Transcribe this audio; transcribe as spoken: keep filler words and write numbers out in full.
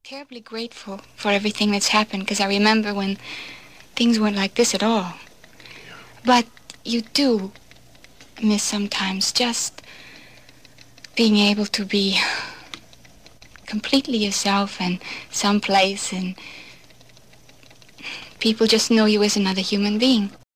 terribly grateful for everything that's happened, because I remember when things weren't like this at all. But you do miss sometimes just being able to be completely yourself and someplace and people just know you as another human being.